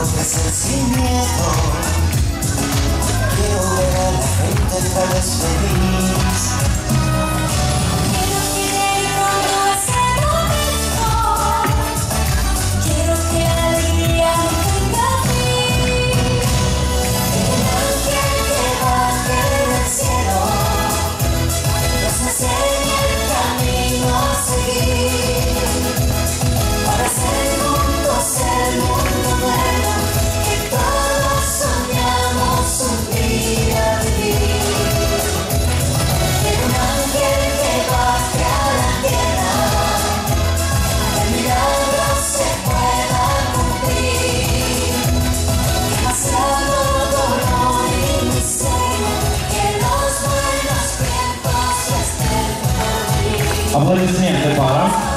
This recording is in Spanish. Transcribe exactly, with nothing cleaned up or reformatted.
quiero crecer sin miedo. Quiero ver a la gente otra vez feliz. Quiero que todo ese momento. Quiero que la alegría me tenga fin. Un ángel que baje del cielo nos enseñe el camino a seguir para hacer juntos el mundo nuevo que todos soñamos un día vivir. Quiero un ángel que baje a la tierra, que el milagro se pueda cumplir, que pasado dolor y miseria, que los buenos tiempos estén por venir. Аплодисменты, пара.